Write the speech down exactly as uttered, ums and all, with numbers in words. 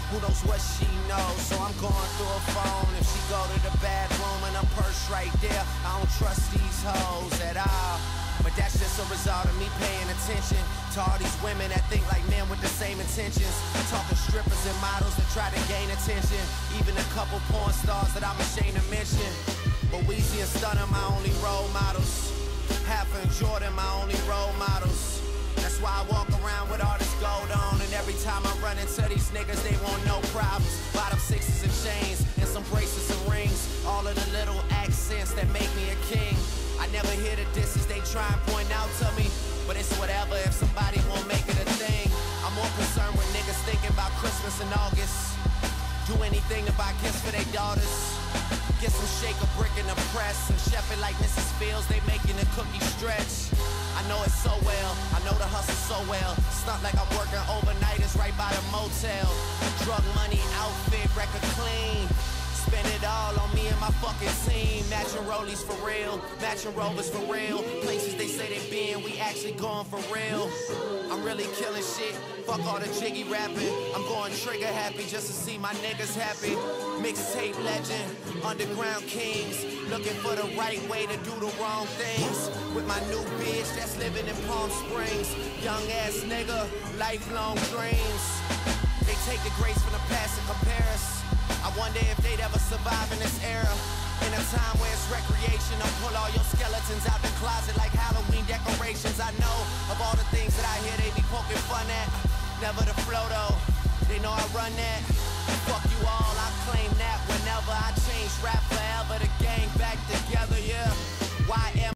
Who knows what she knows? So I'm going through her phone. If she go to the bathroom and her purse right there, I don't trust these hoes at all. But that's just a result of me paying attention to all these women that think like men with the same intentions. Talking strippers and models that try to gain attention. Even a couple porn stars that I'm ashamed to mention. But Weezy and Stunner my only role models. Half and Jordan my only role models. That's why I walk around with all this gold on. And every time I run into these niggas, they want no problems. Bottom sixes and chains, and some bracelets and rings. All of the little accents that make me a king. I never hear the disses they try and point out to me. But it's whatever if somebody won't make it a thing. I'm more concerned with niggas thinking about Christmas in August. Do anything to buy gifts for their daughters. Get some shake a brick in the press and chef it like Missus Fields, they making the cookie stretch. I know it so well, I know the hustle so well. Stunt like I'm working overnighters right by the motel. Drug money, outfit, record clean. Spend it all on me and my fucking team. Matching rollies for real, matching rovers for real. Places they say they been, we actually going for real. I'm really killing shit, fuck all the jiggy rapping. I'm going trigger happy just to see my niggas happy. Mixtape legend, underground kings. Looking for the right way to do the wrong things. With my new bitch that's living in Palm Springs. Young ass nigga, lifelong dreams. They take the grace from the past and compare us. I wonder if they'd ever survive in this era. In a time where it's recreation, I'll pull all your skeletons out the closet like Halloween decorations. I know of all the things that I hear they be poking fun at. Never the flow though, they know I run that. Fuck you all.